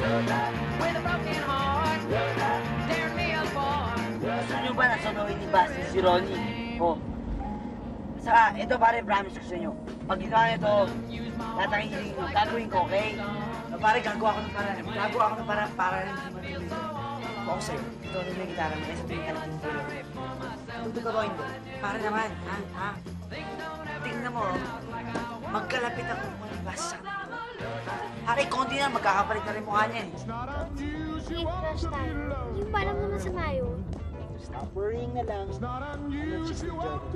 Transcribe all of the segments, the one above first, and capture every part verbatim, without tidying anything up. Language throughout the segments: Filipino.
with a broken heart, tear me apart. Gusto nyo ba nasunuhin ni Basti si Ronnie? Oh. Saka, ito pare, promise ko sa inyo. Pag ginawa nyo ito, lahat ng hiling nyo, gagawin ko, okay? So, pare, gagawa ko ng para, gagawa ko ng para, para rin si Martin. Ako sa'yo, ito rin yung gitara mo, kaysa tuwing talagang tulo. Tutug ako hindi. Pare naman, ha? Ha? Tingnan mo, magkalapit ako kung ni Basti. Hari, konti na, magkakapalit na rin mukha niya eh. Hey, crush tayo. Yung ba alam naman sa mayo? Stop worrying na lang. Let's just enjoy it.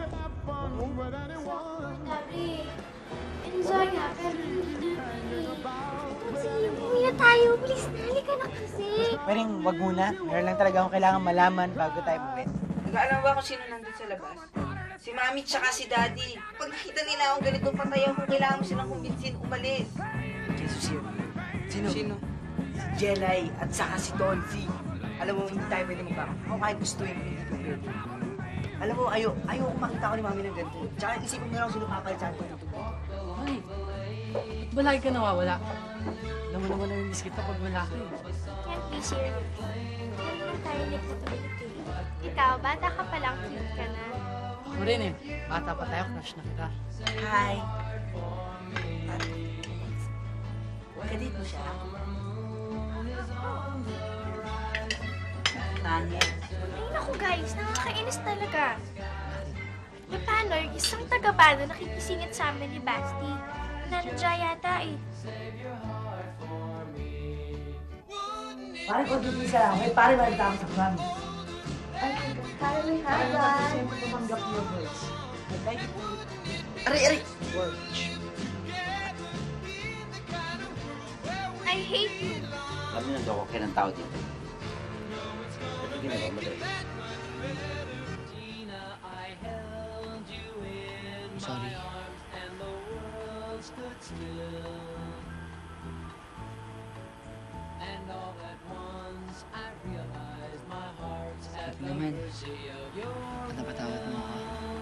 Sabi, enjoy nga, pero hindi na eh. Sige, umuwi na tayo. Please, halika na kasi. Pwedeng wag muna. Meron lang talaga akong kailangan malaman bago tayo bumit. Nag-aalam ba kung sino nandun sa labas? Si Mami tsaka si Daddy. Pag nakita nila akong ganito patay ako, kailangan mo silang kumbinsin umalis. Jesus yun. Sino? Sino? Si Jelay at saka si Tonsi. Alam mo, hindi tayo pwede magpaka. Ako kahit gusto yun, hindi ko pwede. Alam mo, ayo, ayaw ko makita ko ni Mami ng ganito. Tsaka isipin mo lang sino papalit sa akin ng tubo. Ay, ba't ba lagi ka nawawala? Alam mo naman na yung miss kita pag wala ka eh. Can't be serious. Hindi tayo nagtatuloy-tuloy. Ikaw, bata ka pa lang, cute ka na. Ako rin eh. Bata pa tayo, crush na kita. Hi. Kadit mo siya. Nangit. Ay, naku guys, nakakainis talaga. E paano, isang taga-bado nakikisingit sa amin ni Basti. Nanadya yata eh. Pare, kung hindi siya lang, may pare malita ako sa Mami. Ay, kaya may Pare, kasi mo tumanggap your voice. Aray, aray! I hate you. Alam mo, nandoko kayo ng tao dito. Ito ginagawa mo dito. I'm sorry. Sabi naman, patapatawad mo ako.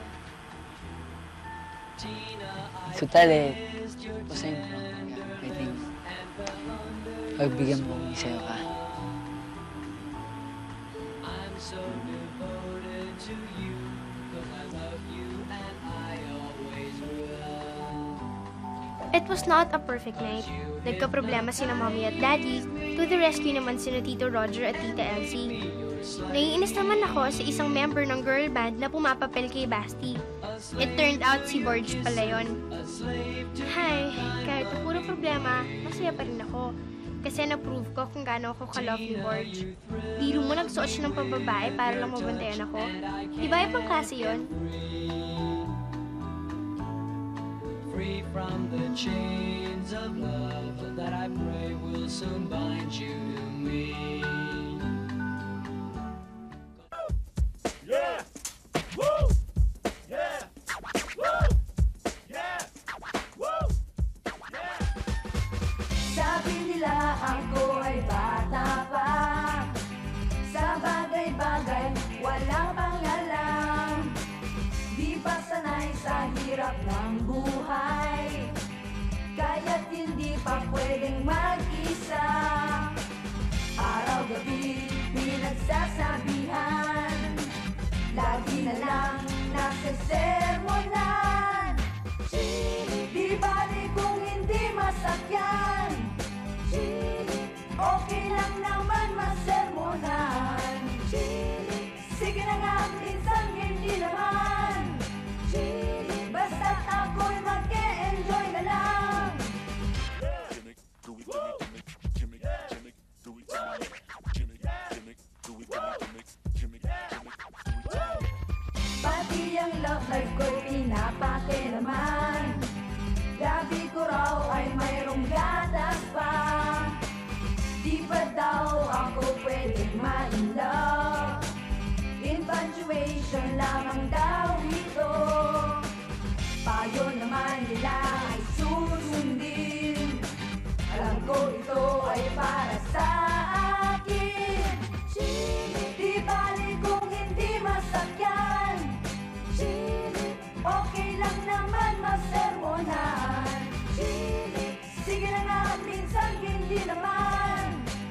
Total eh, pasayin ko lang talaga. Pwedeng pagbigyan mo kung isayo ka. It was not a perfect night. Nagka-problema sina Mommy at Daddy. To the rescue naman sina Tito Roger at Tita Elsie. Naiinis naman ako sa isang member ng girl band na pumapapel kay Basti. It turned out si Borge pala yun. Hay, kahit na puro problema, masaya pa rin ako. Kasi na-prove ko kung gaano ako ka-love ni Borge. Biro mo nagsuot siya ng pambabae para lang mabantayan ako. Di ba ibang klase yun? Free from the chains of love that I pray will soon bind you to me. Yeah! Woo! Yeah! Woo! Yeah! Woo! Yeah! Sabi nila ako ay bata pa. Sa bagay-bagay walang pangalam. Di pa sanay sa hirap ng buhay. Kaya't hindi pa pwedeng mag-isa. Araw-gabi pinagsasabihan. Lagi na lang nagsesermonan. Di bali kung hindi masakyan. Okay lang naman masermonan. Sige na nga, minsan hindi naman. Basta't ako'y mag-e-enjoy na lang. Pati ang love life ko'y pinapake naman. Gabi ko raw ay mayroong gatas pa. Di ba daw ako pwedeng ma-in-love? Infatuation lamang daw ito. Payo naman nila ay susundin. Alam ko ito ay para sa akin. Di bali kung hindi masakyan. Okay lang naman masermonan. Sige na nga, minsan hindi naman.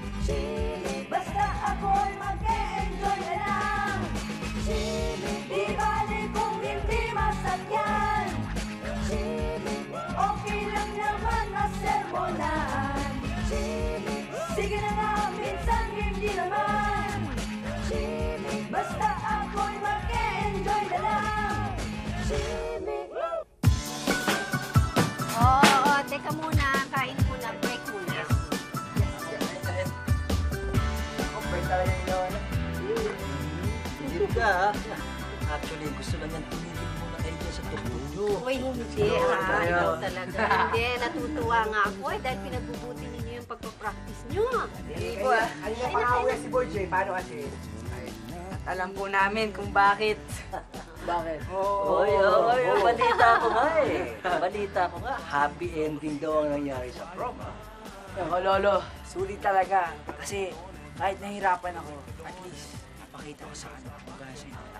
hindi, ah. Ikaw talaga. Hindi, natutuwa nga ako eh, dahil pinagbubuti ninyo yung pagpapractice nyo. Hindi ko ah. Ano na pang-away si Boy J? Paano kasi? Alam po namin kung bakit. Bakit? Oo, Oy, oy, oy, balita ko nga eh. Balita ko nga, happy ending daw ang nangyari sa prom, ha? Ako, Lolo, sulit talaga. Kasi kahit nahihirapan ako, at least napakita ko sa kanya kung gano'n siya yung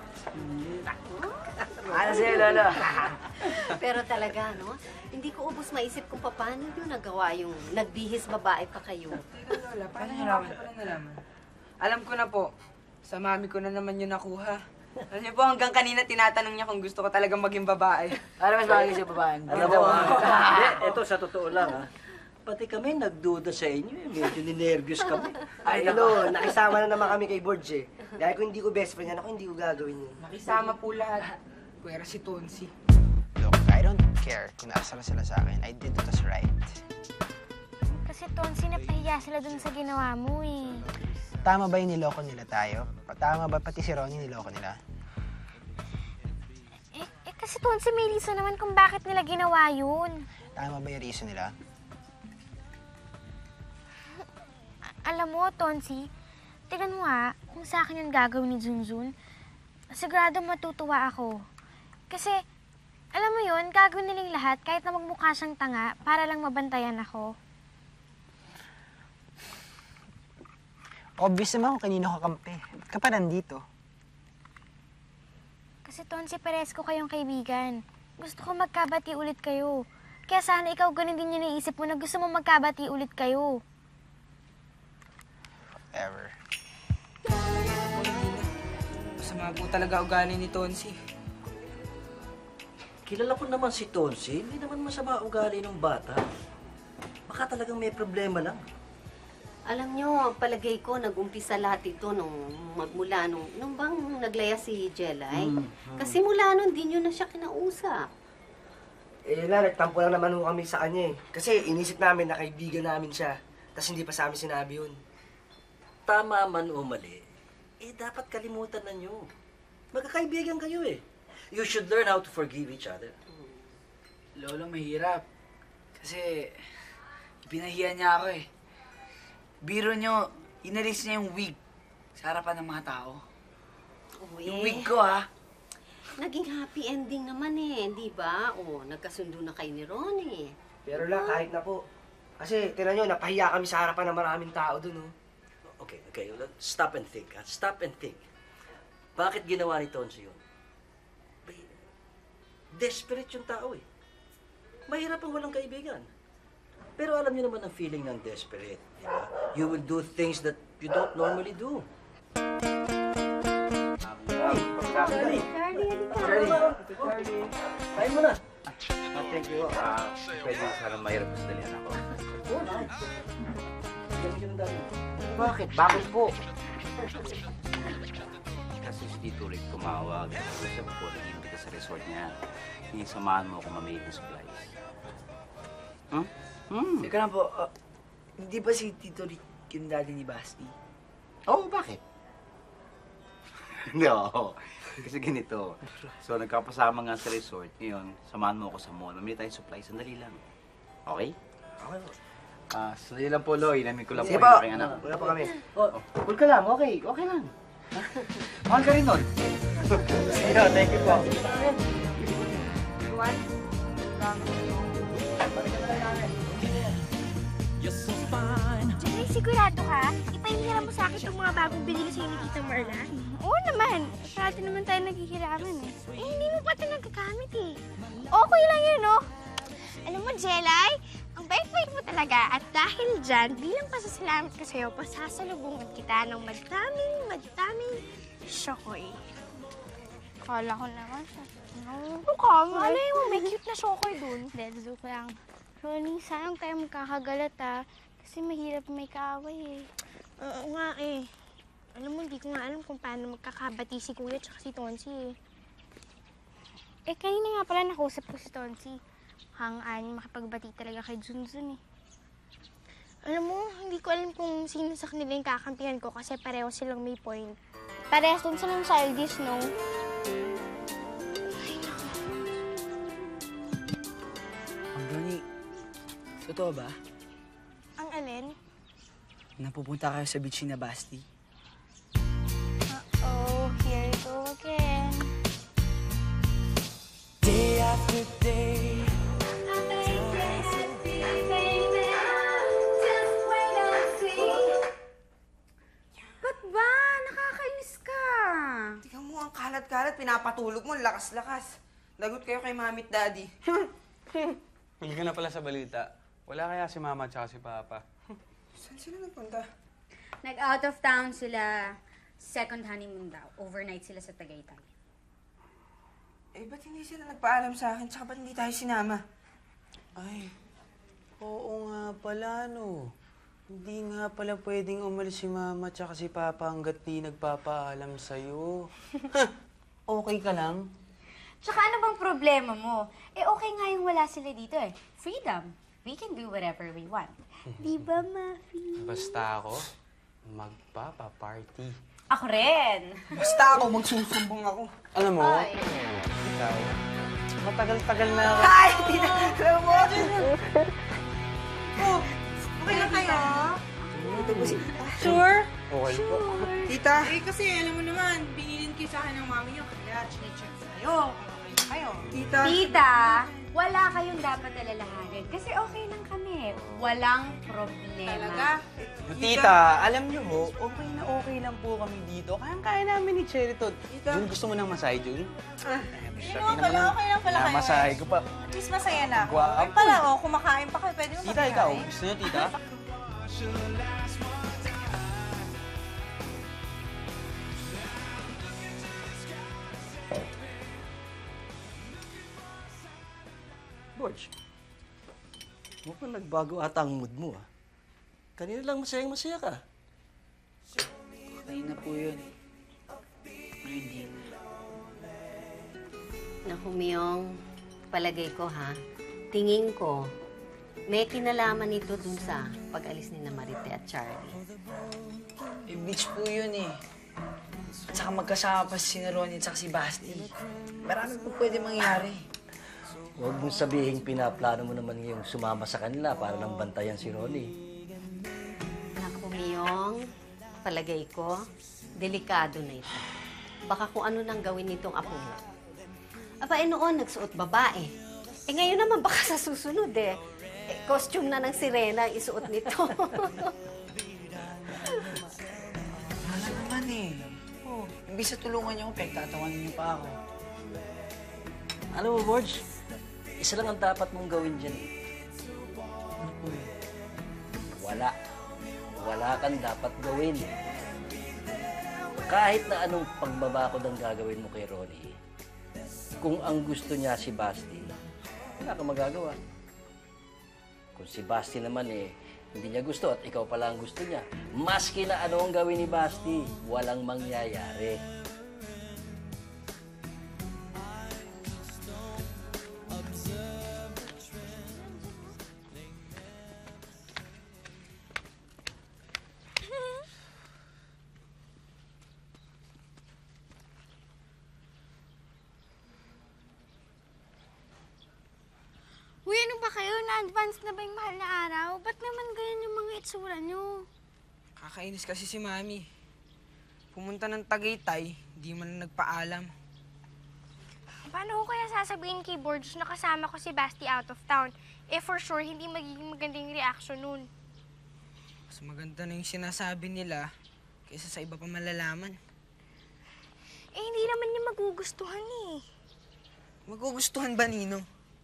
ano sa'yo, Lolo? Pero talaga, no? Hindi ko ubos maisip kung paano nyo nagawa yung nagbihis babae pa kayo. Pero Lola, paano nalaman? Paano nalaman? Alam ko na po. Sa mami ko na naman yun nakuha. Alam niyo po, hanggang kanina tinatanong niya kung gusto ko talagang maging babae. Para mas bagay siya babae. Alam mo, hindi, ito sa totoo lang, ha? Pati kami nagduda sa inyo, eh. Medyo ninervyos kami. Ay, ano, nakisama na naman kami kay Borge. Dahil kung hindi ko best friend yan, ako hindi ko gagawin yun. Nakisama po lahat. Pwera si Tonsi. Look, I don't care kung naasar sila sa akin. I did what was right. Kasi Tonsi, napahiya sila dun sa ginawa mo eh. Tama ba yung niloko nila tayo? Tama ba pati si Ronnie niloko nila? Eh, eh kasi Tonsi, may reason naman kung bakit nila ginawa yun. Tama ba yung reason nila? Alam mo, Tonsi, tignan mo nga, kung sa akin yung gagawin ni Junjun, sigurado matutuwa ako. Kasi, alam mo yun, gagawin nilang lahat kahit na magmukha siyang tanga para lang mabantayan ako. Obvious naman kung kanino kakampi. Ba't ka pa nandito? Kasi Tonsi, pares ko kayong kaibigan. Gusto ko magkabati ulit kayo. Kaya sana ikaw ganun din yung naisip mo na gusto mo magkabati ulit kayo. Ever. Masama po talaga ugali ni Tonsi. Kilala ko naman si Tonsi, hindi naman masama ugali ng bata. Baka talagang may problema lang. Alam nyo, palagay ko, nag-umpisa lahat ito nung magmula nung, nung bang naglaya si Jelay. Mm, mm. Kasi mula nun, di nyo na siya kinausap. Eh, yun na, nagtampo lang naman ho kami sa kanya eh. Kasi inisip namin na kaibigan namin siya. Tapos hindi pa sa amin sinabi yun. Tama man o mali, eh dapat kalimutan na nyo. Magkakaibigan kayo eh. You should learn how to forgive each other. Lolo, mahirap. Kasi, pinahiya niya ako eh. Biro nyo, inalis niya yung wig sa harapan ng mga tao. Oh, Yung eh. wig ko, ha? Naging happy ending naman eh, di ba? O, nagkasundo na kayo ni Ronnie. Pero lang, kahit na po. Kasi, tinan nyo, napahiya kami sa harapan ng maraming tao dun, oh. Okay, okay. Stop and think, ha? Stop and think. Bakit ginawa ni Tonsi yun? Bay, desperate yung tao eh. Mahirap ang walang kaibigan. Pero alam niyo naman ang feeling ng desperate, di ba? You will do things that you don't normally do. Charlie! Charlie! Kain mo na! Ah, thank you. Ah, pwede sana mahirap mas dalian ako. Oh, nice. Ganyan yung dami. Bakit? Bakit po? Kasi si Tito Rick tumawag. Usap ko, nag-iimbit ka sa resort niya. Hindi samahan mo ako mamili ng supplies. Hmm? Hmm. Teka lang po, uh, hindi ba si Tito Rick yung daddy ni Basti? Oo, oh, bakit? No, kasi ganito. So, nagkapasama nga sa resort. Ngayon, samahan mo ako sa mall. Mamili tayong supplies. Sandali lang. Okay? Okay po. Ah, sandali lang po, Loy. Inamin ko lang Sige po po. yung aking anak. Wala po kami. Oh, cool ka lang. Okay, okay lang. Mahal ka rin nun. Sige, thank you po. Jelay, sigurado ka? Ipahihiram mo sa akin itong mga bagong binili sa'yo ni Tita Marla? Oo naman. Parati naman tayo naghihiraman eh. Eh, hindi mo pati nagagamit eh. Okay lang yun, no? Alam mo, Jelay, ang bait-bait mo talaga. At dahil dyan, bilang pasasalamat ko sa'yo, pasasalubungan kita ng madaming, madaming shokoy. Kala ko naman siya. Ano ka? Malay mo, may cute na shokoy dun. Hindi, joke lang. Ronnie, sayang tayo magkakagalat ah. Kasi mahirap may kaaway eh. Oo nga eh. Alam mo, hindi ko nga alam kung paano magkakabati si Kuya at si Tonsi eh. Eh, kanina nga pala nakausap ko si Tonsi. Hangaan makipagbati talaga kay Junjun eh. Alam mo, hindi ko alam kung sino sa kanila yung kakampihan ko kasi pareho silang may point. Parehas dun silang childish, no? Ay, naku. Totoo ba? Ang alin? Napupunta kayo sa beach na Basti? Oh, here you go again. Day after day. Ba't ba? Nakakainis ka. Tingnan mo, ang kalat-kalat. Pinapatulog mo, lakas-lakas. Lagot kayo kay mami at daddy. Hindi ka na pala sa balita. Wala kaya si mama at saka si papa. Saan sila nagpunta? Nag-out of town sila. Second honeymoon daw. Overnight sila sa Tagaytay. Eh, ba't hindi sila nagpaalam sa akin? Tsaka ba't hindi tayo sinama? Ay, oo nga pala, no. Hindi nga pala pwedeng umalis si mama at saka si papa hanggat di nagpapaalam sa'yo. Okay ka lang? Tsaka ano bang problema mo? Eh, okay nga yung wala sila dito eh. Freedom. We can do whatever we want. Di ba, Mafi? Basta ako, magpapa-party. Ako rin. Basta ako, magsusumbong ako. Alam mo, Ay. ikaw, matagal-tagal na ako. Ay! Alam mo! Oh, okay lang kayo? Sure? Okay po. Tita? Eh, kasi alam mo naman, binilin kayo sa akin ng mami niyo, kaya chinecheck sa'yo. Okay kayo. Tita? Tita, wala kayong dapat alalahanin. Kasi okay lang kami. Walang problema. Talaga? Tita, alam niyo ho, okay na okay lang po kami dito. Kayang-kaya namin ni Cheriton. Jun, gusto mo ng masahe, Jun? Ah, yun naman pala, okay lang pala kayo. Masahe ko pa. At least masaya na ako. Guwapo. Ay pala, oh, kumakain pa kayo. Pwede mo Tita, ikaw, gusto niyo, tita? George, mukhang nagbago ata ang mood mo, ah. Kanina lang masayang-masaya ka. Okay na po yun. Hindi na. Naku, Miyong, palagay ko ha, tingin ko, may kinalaman ito dun sa pag-alis ni na Marite at Charlie. Eh, beach po yun eh. At saka magkasama pa si Ronnie at saka si Basti. Marami po pwede mangyari. Huwag mong sabihin pinaplano mo naman yung sumama sa kanila para nang bantayan si Ronnie. Naku, Miyong, palagay ko, delikado na ito. Baka kung ano nang gawin nitong apo mo. Aba, eh noon, nagsuot babae. Eh ngayon naman, baka sa susunod eh. eh costume na ng sirena ang isuot nito. Wala naman eh. Oh, imbis sa tulungan niyo ako, pagtatawanan niyo pa ako. Alam mo, George, isa lang ang dapat mong gawin dyan. Ano po yun? Wala. Wala kang dapat gawin. Kahit na anong pagbabakod ang gagawin mo kay Ronnie, kung ang gusto niya si Basti, wala kang magagawa. Kung si Basti naman eh, hindi niya gusto at ikaw pala ang gusto niya, maski na ano ang gawin ni Basti, walang mangyayari. Uy, ano ba kayo? Na-advance na ba yung mahal na araw? Ba't naman ganyan yung mga itsura nyo? Kakainis kasi si Mami. Pumunta ng Tagaytay, di man lang nagpaalam. Paano ko kaya sasabihin kay Borge na kasama ko si Basti out of town? Eh for sure, hindi magiging magandang reaction nun. Mas maganda na yung sinasabi nila kaysa sa iba pa malalaman. Eh hindi naman niya magugustuhan eh. Magugustuhan ba, Nino?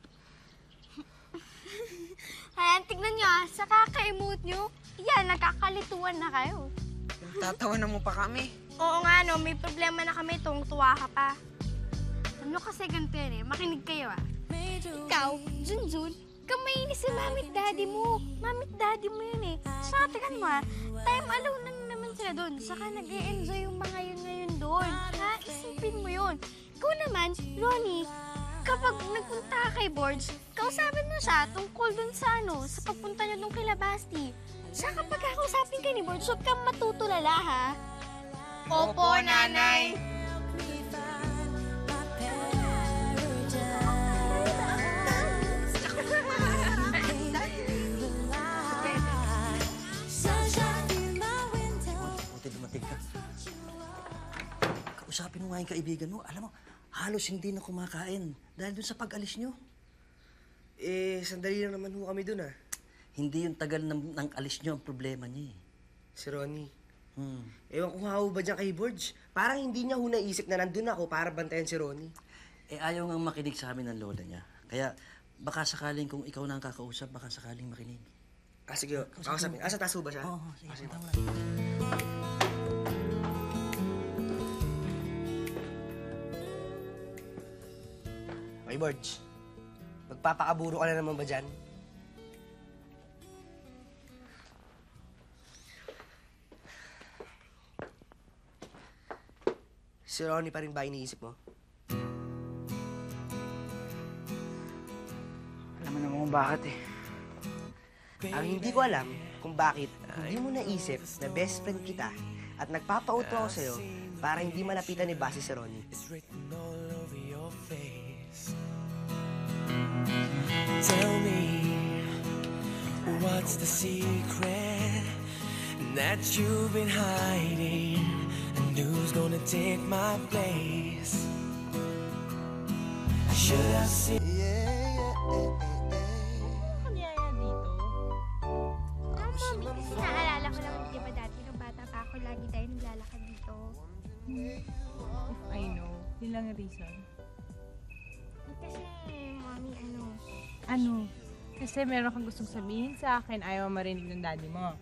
Ayan, tignan niyo ah, sa kaka-emote niyo. Yan, nagkakalituan na kayo. Tatawanan mo pa kami. Oo nga no, may problema na kami, tuwang-tuwa ka pa. Ano kasi ganito yan eh, makinig kayo ah. Ikaw, Junjun, kamainis si mamit daddy mo. Mamit daddy mo yun eh. Saka tignan mo ah, time alone lang naman sila doon. Saka nag-e-enjoy yung mga yun ngayon doon. Ha, isipin mo yun. Ikaw naman, Ronnie, kapag nagpunta ka kay Borge, kausapin mo siya tungkol dun sa ano, sa pagpunta niyo dun kay Labasti. Saka kapag kakausapin ka ni Borge, huwag kang matutulala ha. Opo, nanay. kaibigan mo, alam mo, halos hindi na kumakain dahil dun sa pag-alis nyo. Eh, sandali lang naman ho kami dun ah. Hindi yung tagal ng, ng alis nyo ang problema niya eh. Si Ronnie. Hmm. Ewan ko nga ho ba dyan kay Borge? Parang hindi niya ho naisip na nandun ako para bantayan si Ronnie. Eh, ayaw nga makinig sa amin ng lola niya. Kaya, baka sakaling kung ikaw na ang kakausap, baka sakaling makinig. Ah, sige ho. Kakausapin. Ah, sa taas ho ba siya? Oo, oh, sige. Ah, sige. Okay, Borge. Magpapakaburo ka na naman ba dyan? Si Ronnie pa rin ba iniisip mo? Alam mo naman kung bakit eh. Ang hindi ko alam kung bakit hindi mo naisip na best friend kita at nagpapauto ako sa'yo para hindi malapitan ni Basi si Ronnie. Tell me, what's the secret that you've been hiding? And who's gonna take my place? Should I see? Kasi naalala ko lang, di ba dati nung bata pa ako, lagi tayo naglalakad dito. I know. Yun lang ang reason. Kasi, mommy, ano? Ano? Kasi meron kang gustong sabihin sa akin, ayaw marinig ng daddy mo.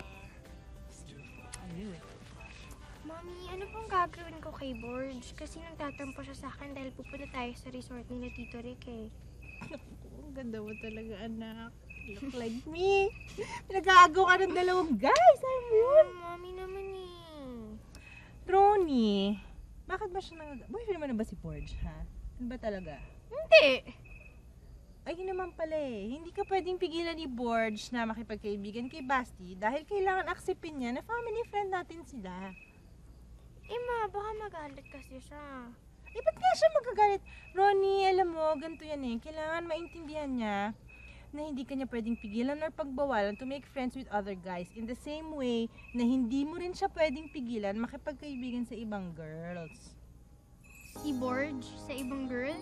Ano eh? Mommy, ano pong gagawin ko kay Borge? Kasi nagtatampo siya sa akin dahil pupunta tayo sa resort ni na Tito Rick eh. Ang ganda mo talaga, anak. Look like me. Pinag-aagaw ka ng dalawang guys. Alam mo yun? Mommy naman eh. Ronnie, bakit ba siya nang... Boyfriend mo na ba si Borge, ha? Ano ba talaga? Hindi. Ay, yun naman pala eh. Hindi ka pwedeng pigilan ni Borge na makipagkaibigan kay Basti dahil kailangan aksepin niya na family friend natin sila. Eh ma, baka magalit kasi siya. Eh, ba't kaya siya magagalit? Ronnie, alam mo, ganito yan eh. Kailangan maintindihan niya na hindi kanya pwedeng pigilan or pagbawalan to make friends with other guys. In the same way na hindi mo rin siya pwedeng pigilan makipagkaibigan sa ibang girls. Si Borge sa ibang girl?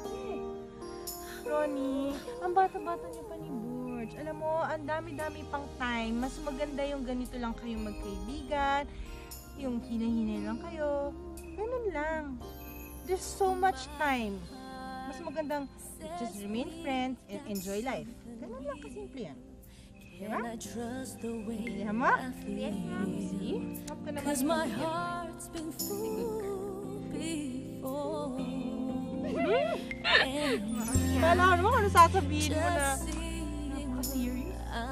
Ronnie, ang bata-bata niya pa ni Borge. Alam mo, ang dami-dami pang time. Mas maganda yung ganito lang kayong magkaibigan. Yung hinahinay lang kayo. Ganun lang. There's so much time. Mas magandang just remain friends and enjoy life. Ganun lang kasimple yan. Diba? Hindi mo? Yes, Mom. See? Stop ka naman. Cause my heart's been fooled before. Kala ko naman kung ano sasabihin mo na napaka-serious.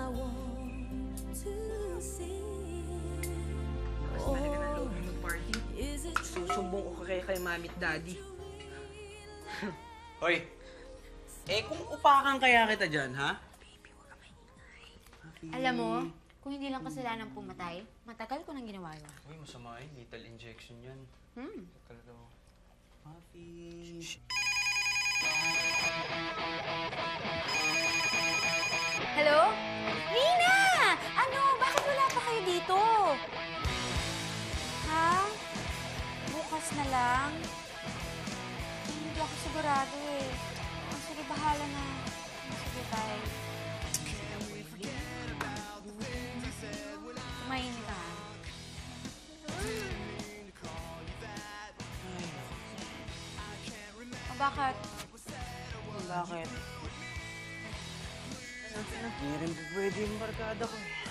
Mas talaga ng loob mo mag-party. Susumbong ko kay kay mami at daddy. Hoy, eh kung upakan kaya kita dyan, ha? Alam mo, kung hindi lang kasalanan pumatay, matagal ko nang ginawa yun. Uy, masama yun. Lethal injection yan. Hmm. Talaga mo. Mafi. Hello? Nina! Ano? Bakit wala pa kayo dito? Ha? Bukas na lang? Eh, hindi ako sigurado eh. Oh, sige, bahala na. Sige, bye. Kumain ka. O, bakit? Bakit? Hindi rin po pwede yung barkada ko eh.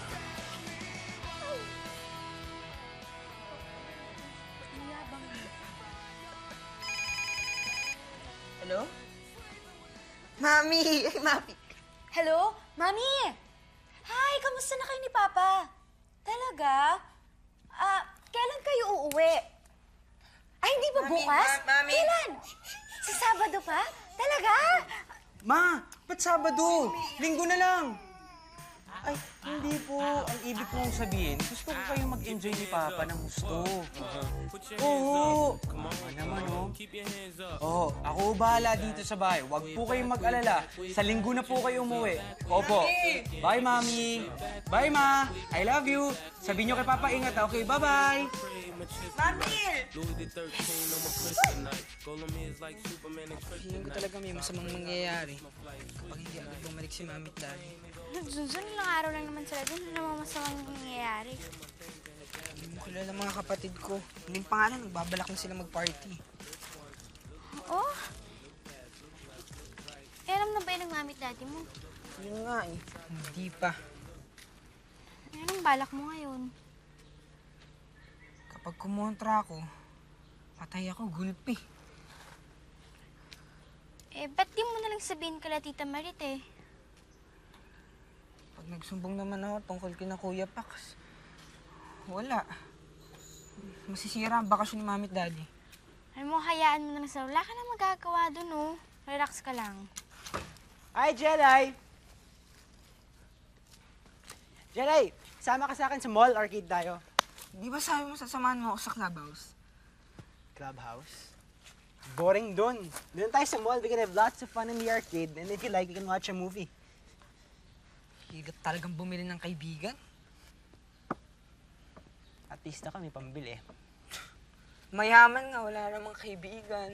Hello? Mami! Ay, Mami! Hello? Mami! Hi! Kamusta na kayo ni Papa? Talaga? Ah, kailan kayo uuwi? Ay, hindi ba Mami, bukas? ma- Mami! Kailan? Sa Sabado pa? Talaga? Ma! Ba't Sabado? Linggo na lang! Ay, hindi po. Ang ibig kong sabihin, gusto ko kayong mag-enjoy ni Papa ng gusto. Oo. Ano naman, oh. Oo, ako bahala dito sa bahay. Huwag po kayong mag-alala. Sa linggo na po kayo umuwi. Opo. Bye, Mami. Bye, Ma. I love you. Sabihin niyo kay Papa, ingat. Okay, bye-bye. Mami! Feeling ko talaga may masamang mangyayari kapag hindi agad bumalik si Mami at Daddy. Junjun, ilang araw lang naman sila dun. Ano naman masamang nangyayari? Hindi mo kilala mga kapatid ko. Hindi pa nga lang, nagbabalak na sila mag-party. Oh? Eh, alam na ba yun ng mami at daddy mo? Yun nga eh. Hindi pa. Anong balak mo ngayon? Kapag kumontra ako, patay ako, gulpi. Eh, ba't di mo na lang sabihin kala Tita Marit eh? Pag nagsumbong naman ako tungkol kina Kuya Pax, wala. Masisira ang bakasyon ni Mami at Daddy. Alam mo, hayaan mo na lang sa wala ka na magagawa dun, oh. Relax ka lang. Hi, Jelay! Jelay, sama ka sa akin sa mall, arcade tayo. Di ba sabi mo sasamahan mo ako sa clubhouse? Clubhouse? Boring dun. Doon tayo sa mall, we can have lots of fun in the arcade, and if you like, we can watch a movie. Higat talagang bumili ng kaibigan. Artista kami, pambili. Mayaman nga, wala namang kaibigan.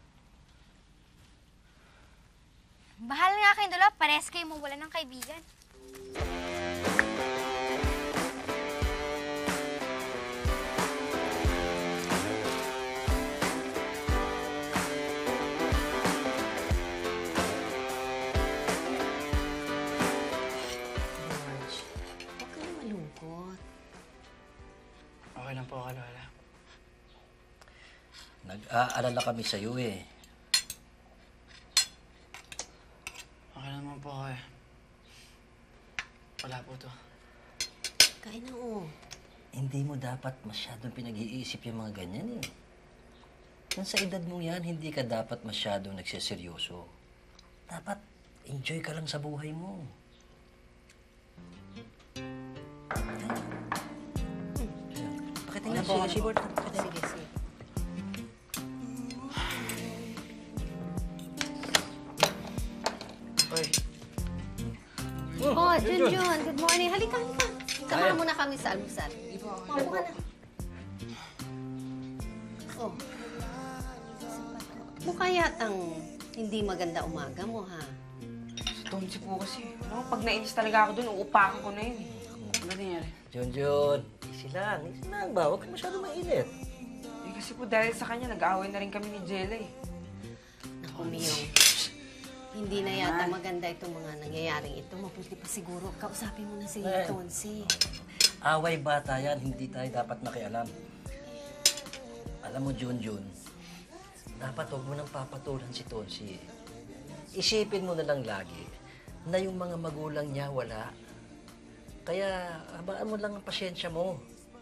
Bahal nga kayong dalawa, pares kayo mawala ng kaibigan. Okay lang po ako, Lola. Nag-aalala kami sa'yo eh. Okay naman po ako eh. Wala po to. Kain na, oh. Hindi mo dapat masyadong pinag-iisip yung mga ganyan eh. Nang sa edad mo yan, hindi ka dapat masyadong nagsiseryoso. Dapat enjoy ka lang sa buhay mo. Pakitingin Ano po, siya, ano keyboard. po? Sige, sige. Oy. Oh, Junjun, good morning. Halika, halika. Samahan mo na kami sa almusal. Mapo ka na. Oh. Mukha yatang hindi maganda umaga mo, ha? Si Tomsi po kasi. Ano, pag nainis talaga ako dun, uupakan ko na yun. Ano nangyari? Junjun, easy lang. Easy lang ba? Huwag ka masyadong mainit. Eh kasi po dahil sa kanya, nag-aaway na rin kami ni Jella eh. Naku, Miyong. Hindi na yata maganda itong mga nangyayaring ito. Mabuti pa siguro. Kausapin mo na si Eh. Tonsi. Away bata yan, hindi tayo dapat makialam. Alam mo, Junjun, dapat huwag mo nang papatulan si Tonsi. Isipin mo na lang lagi na yung mga magulang niya wala. Kaya, habaan mo lang ang pasyensya mo.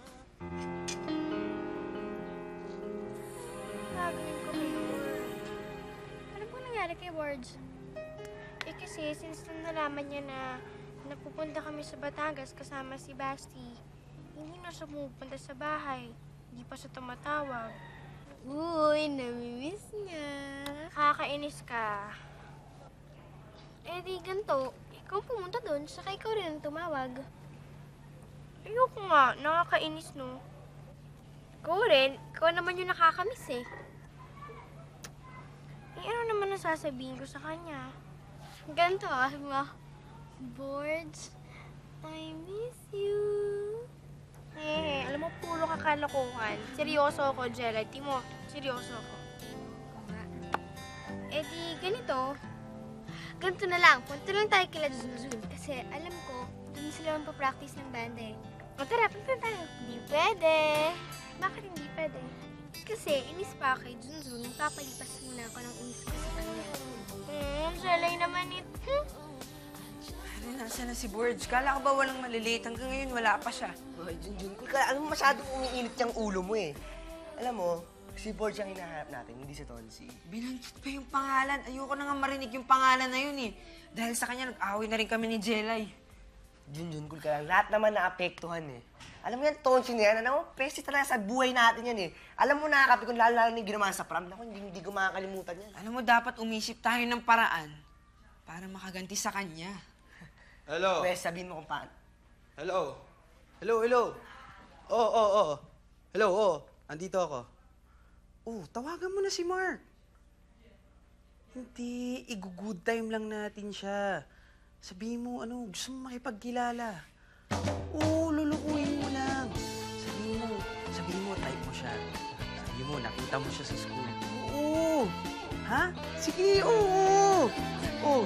Gagawin ko kayo. Ano pong nangyari kay Words? Eh kasi, since nung nalaman niya na napupunta kami sa Batangas kasama si Basti, hindi na siya pumupunta sa bahay. Hindi pa siya tumatawag. Uy, namimiss niya. Kakainis ka. Eh di ganito, ikaw pumunta doon, saka ikaw rin ang tumawag. Ayoko nga, nakakainis no. Ikaw rin, ikaw naman yung nakakamiss eh. Eh ano naman ang sasabihin ko sa kanya? Ganito ah, mga Boards, I miss you. Eh, alam mo, puro kakalokohan. Seryoso ako, Jelly. Timo, seryoso ako. Eh di, ganito. Ganito na lang. Punta lang tayo kila Zuzul. Kasi alam ko, dun sila magpa-practice ng banda eh. O tara, punta tayo. Hindi pwede. Bakit hindi pwede? Kasi inis pa kay Junjun, papalipas muna ako ng inis ko sa kanya. Hmm, Jelly naman it. Hmm? Ano, nasa na si Borge? Kala ko ba walang maliliit? Hanggang ngayon, wala pa siya. Hoy, Junjun, kung ka, ano masyadong umiinit yung ulo mo eh. Alam mo, si Borge ang hinahanap natin, hindi si Tonsi. Binanggit pa yung pangalan. Ayoko na nga marinig yung pangalan na yun eh. Dahil sa kanya, nag-away na rin kami ni Jelay. Junjun, cool ka lang. Lahat naman naapektuhan eh. Alam mo yan, Tonsi na yan, ano? Peste talaga sa buhay natin yan eh. Alam mo, nakakapikon, lalo-lalo na yung ginawa sa prom. Naku, hindi, hindi ko makakalimutan yan. Alam mo, dapat umisip tayo ng paraan para makaganti sa kanya. Hello? Pwes, sabihin mo kung paano. Hello? Hello, hello? Oo, oh, oo, oh, oo. Oh. Hello, oo. Oh. Andito ako. Oh, tawagan mo na si Mark. Hindi, igu-good time lang natin siya. Sabihin mo, ano, gusto mo makipagkilala. Oo, lulukuhin mo lang. Sabihin mo, sabihin mo, type mo siya. Sabihin mo, nakita mo siya sa school. Oo. Ha? Sige, oo. Oo.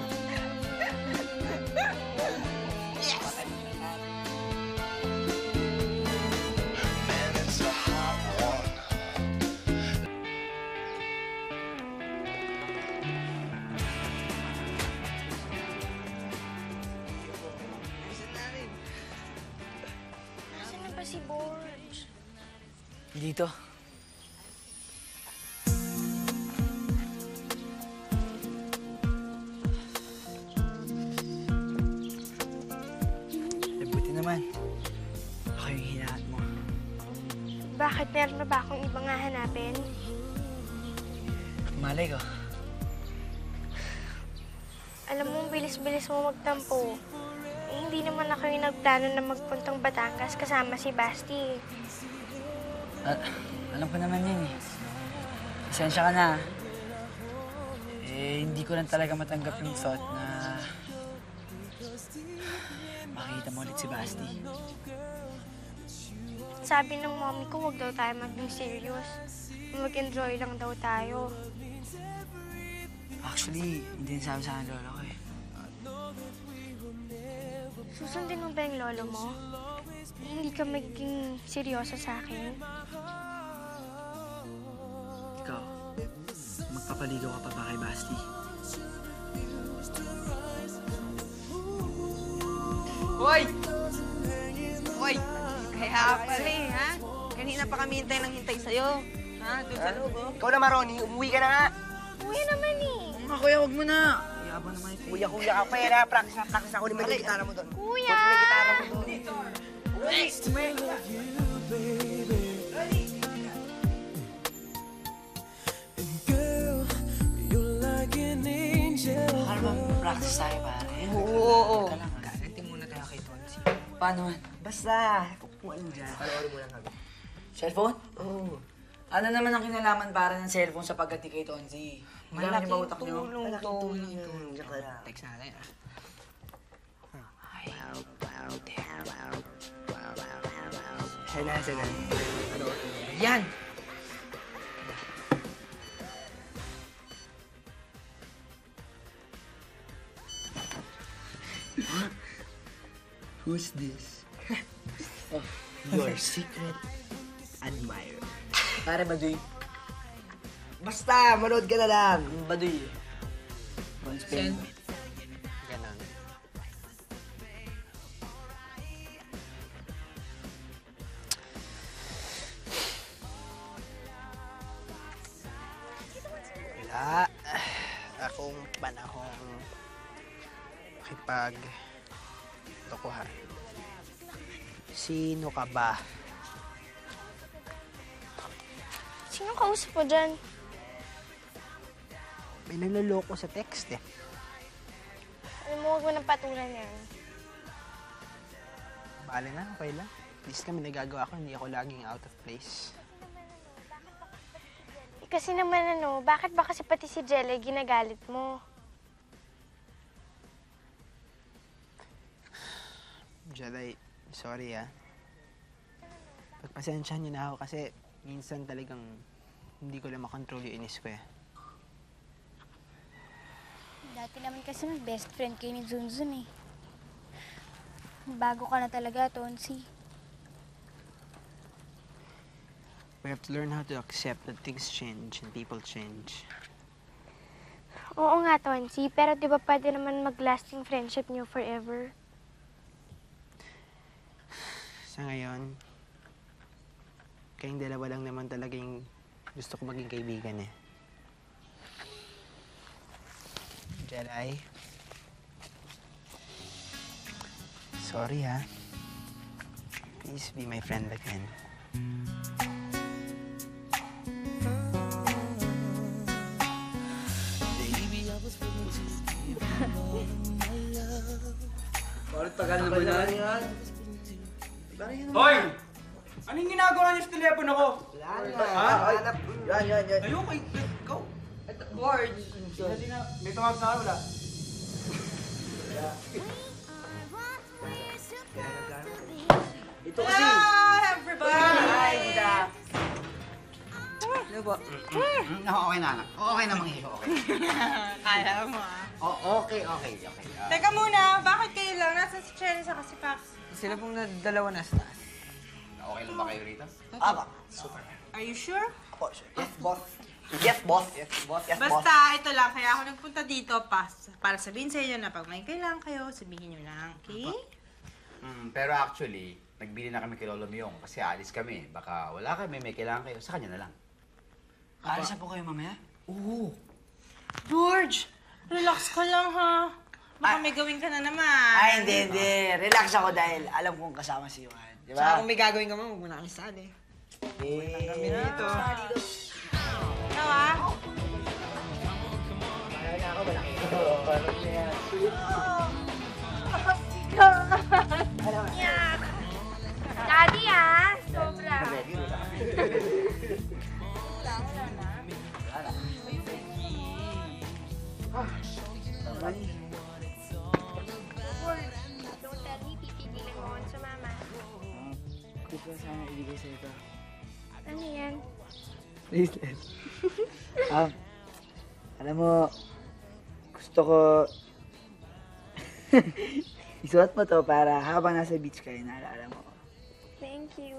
Si Borge. Dito. Eh, buti naman. Ako yung hinahat mo. Bakit meron na ba akong ibang hahanapin? Malay ko. Alam mo, bilis-bilis mo magtampo. Eh, hindi naman ako yung nagplano na magpuntang Batangas kasama si Basti. Al alam ko naman yun eh. Pasensya ka na. Eh, hindi ko lang talaga matanggap yung thought na makikita mo ulit si Basti. Sabi ng mommy ko, huwag daw tayo maging serious. Mag-enjoy lang daw tayo. Actually, hindi din sabi sa akin lolo ko eh. Susundin mo ba yung lolo mo? Eh, hindi ka magiging seryoso sa akin? Ikaw, magpapaligaw ka pa ba kay Basti? Hoy! Hoy! Kaya pala eh, ha? Kanina pa kami hintay ng hintay sa'yo. Ha? Doon sa loob, oh. Ikaw naman, Ronnie. Umuwi ka na nga. Uwi naman eh. Mga kuya, huwag mo na. Yabang naman ito. Kuya-kuya ka pa eh. Na, practice na practice ako. Limang yung gitara mo doon. Kuya! Kunin yung gitara mo doon. Girl, you're like an angel. Akala ba practice tayo pare? Oo, oo. Teka lang, gaganti muna tayo kay Tonsi. Paano man? Basta, kung ano dyan. Panoorin mo lang kami. Cellphone? Oo. Ano naman ang kinalaman para ng cellphone sa pagganti kay Tonsi? Malaking niyo ba utak niyo? tulong to. Malaking tulong. Diyan ka lang. Text natin ah. Sana, sana. Ano? Yan! Who's this? Your secret admirer. Pare, Baduy. Basta, manood ka na lang. Baduy. Send. Ganon. Wala. Akong panahong makipag lokohan. Sino ka ba? Sino kausap mo dyan? May nanloloko sa text eh. Alam mo, huwag mo nang patulan yan. Bale na, okay lang. At least kami nagagawa ko, hindi ako laging out of place. Eh, kasi naman ano, bakit ba kasi pati si Jelly ginagalit mo? Jelay, sorry ah. Pagpasensyahan niyo na ako kasi minsan talagang hindi ko lang makontrol yung inis ko eh. Dati naman kasi mag-best friend kayo ni Zunzun eh. Bago ka na talaga, Tonsi. We have to learn how to accept that things change and people change. Oo nga, Tonsi, pero di ba pwede naman mag-lasting friendship niyo forever? Sa ngayon, kayong dalawa lang naman talaga yung gusto ko maging kaibigan eh. Jelay. Sorry, ha? Please be my friend again. Bakit tagal naman yan? Hoy! Anong ginagawa niyo sa telepono ko? Wala na. Ha? Yan, yan, yan. Ayoko, ikaw. George! May tumawag sa akin, wala? Ito kasi. Hello, everybody! Hi, Dida. Ano ba? Okay na, anak. Okay na, mga hiho. Okay. Kaya mo ah. Oh, okay, okay, okay. Ah, Teka muna, bakit kayo lang? Nasaan si Cherry sa si Pax? Sila pong na, dalawa na sa taas. okay lang ba kayo rito? Aba, super. Are you sure? Apo, sure. Yes, boss. Yes, boss. Yes, boss. Yes, boss. Basta, ito lang. Kaya ako nagpunta dito pas, para sabihin sa inyo na pag may kailangan kayo, sabihin nyo lang, okay? Hmm, pero actually, nagbili na kami kay Lolo Myong kasi alis kami. Baka wala kami, may kailangan kayo. Sa kanya na lang. Aalis na po kayo mamaya? Oo. George, relax ka lang ha. Baka may gawin ka na naman. Ay, hindi, hindi. Relax ako dahil alam kong kasama si Johan. Di ba? Saka kung may gagawin ka mo, huwag mo na kami sali. Eh, kami dito. Sali dito. Ikaw ha? Kaya na ako, malaki. Parang niya. Yak! Daddy, ah! Sobra. Don't tell me, pipigilin mo ako sa mama. Gusto ko sana ibigay sa ito. Ano yan? Bracelet. um, alam mo, gusto ko isuot mo to para habang nasa beach kayo, naalala mo. Thank you.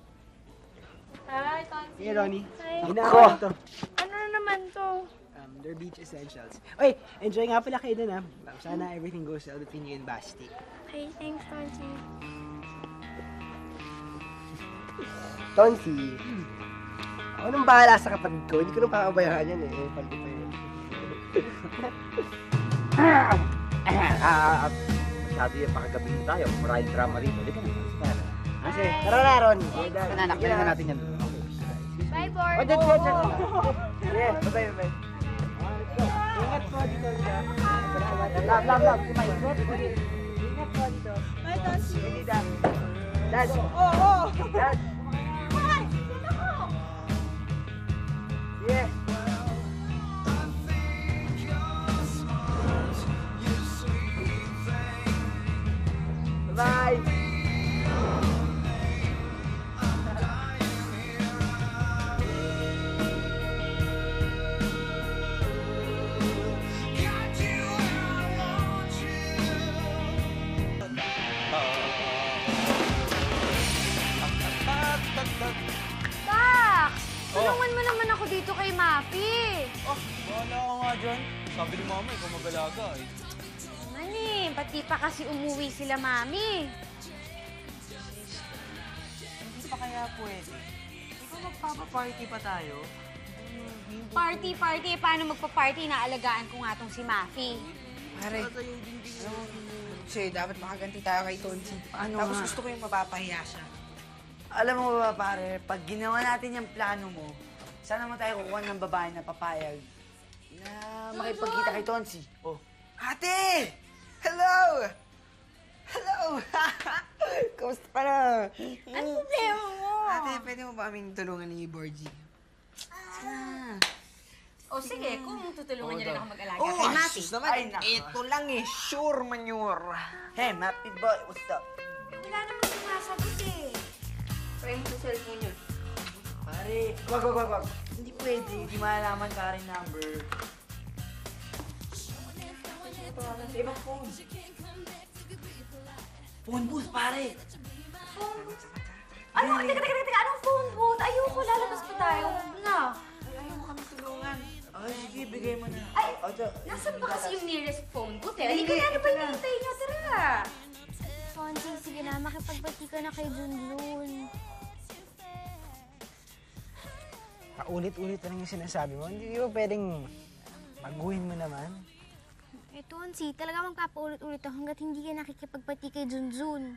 Hi, Tonsi. Sige, Ronnie. Hi. Ginagawa ko to. Ano na naman to? Um, they're beach essentials. Oy, enjoy nga pala kayo dun, ha? Sana everything goes well between you and Basti. Okay, thanks, Tonsi. Tonsi, ako nang bahala sa kapatid ko. Hindi ko nang pakabayaan yan eh. Paldi pa yun. Ah, masyado yung pakagabi mo tayo. Maraming drama rito. Hindi ka na. Kasi, tara na, Ron. Kananak, kailan na natin yan. Bye, Bord. Oh, dyan, dyan, dyan. Yeah, bye-bye, bye-bye. Ingat po dito siya. Love, love, love. Ingat po dito. Bye, Tonsi. Dad. Dad. Oo, oo. Dad. Hi! Dito ko! Yeah. Bye. Tax! Tulungan mo naman ako dito kay Mapi. Oh, bahala ka nga dyan. Sabi ni Mama, ikaw mag-alaga eh. Mani, pati pa kasi umuwi sila, Mami. Hindi pa kaya pwede? Ikaw magpapaparty pa tayo? Party, party. Paano magpa-party? Naalagaan ko nga tong si Mafi. Pare, alam mo, kasi dapat makaganti tayo kay Tonsi. Ano Tapos nga? gusto ko yung mapapahiya siya. Alam mo ba, pare, pag ginawa natin yung plano mo, saan naman tayo kukuha ng babae na papayag na makipagkita kay Tonsi? Oh. Ate! Hello! Hello! Kamusta ka na? Ano problema mo? Ate, pwede mo ba kaming tulungan ni Borgie? Ah. O sige, kung tutulungan niya rin ako mag-alaga Oh, kay Mafi. sus naman. Ay, nako. Ito lang eh, sure manure. Hey, Mappy boy, what's up? Wala naman sumasagot eh. Try mo sa cellphone yun. Pare, wag, wag, wag, wag. Hindi pwede, hindi malalaman ka rin number. Tawagan sa ibang phone. Phone booth, pare! Phone booth? Ano? Teka, teka, teka, teka. Anong phone booth? Ayoko, lalabas pa tayo. Huwag na. Ay, ayaw mo kami tulungan. Ay, sige, bigay mo na. Ay, Oto, nasaan ba kasi yung nearest phone booth eh? Hindi, Hindi ka na, ano ito ba na. hinihintay niyo? Tara. Fonzie, sige na, makipagbati ka na kay Junjun. Paulit-ulit na lang yung sinasabi mo. Hindi ba pwedeng baguhin mo naman? Eh, Tonsi, talaga magpapaulit-ulit ako hanggang ba't hindi ka nakikipagbati kay Junjun?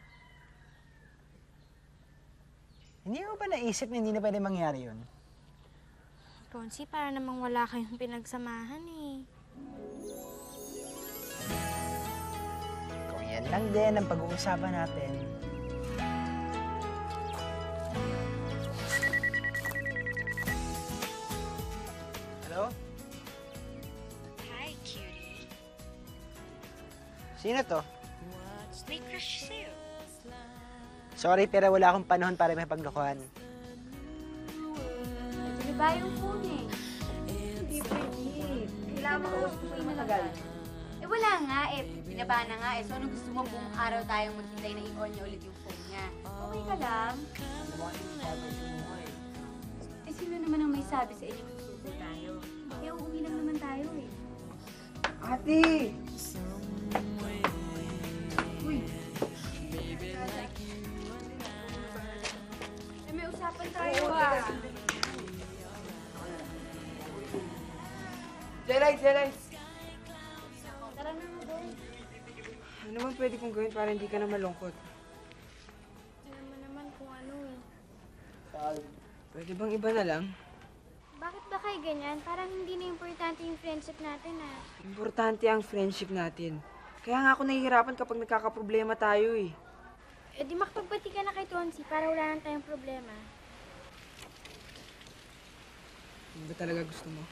Hindi mo ba naisip na hindi na pwede mangyari yun? Tonsi, para namang wala kayong pinagsamahan eh. Kung yan lang din ang pag-uusapan natin. Hello? Hi, cutie. Sino to? May crush sa'yo. Sorry, pero wala akong panahon para may paglokohan. Ano ba yung phone eh? Hindi pwede. Kailangan makausap ko yung matagal. Eh wala nga eh. Binaba na nga eh. So ano gusto mo buong araw tayong maghintay na i-on niya ulit yung phone niya? Okay ka lang? Eh sino naman ang may sabi sa inyo kung susunod tayo? Eh uuwi lang naman tayo eh. Ate! Uy! Eh may usapan tayo ah. Jelay, Jelay! Tara na mo doon. Ano naman pwede kong gawin para hindi ka na malungkot? Alam mo naman kung ano eh. Pwede bang iba na lang? Bakit ba kayo ganyan? Parang hindi na importante yung friendship natin ah. Importante ang friendship natin. Kaya nga ako nahihirapan kapag nagkakaproblema tayo eh. Eh di makapagbati ka na kay Tonsi para wala nang tayong problema. Ano ba talaga gusto mo?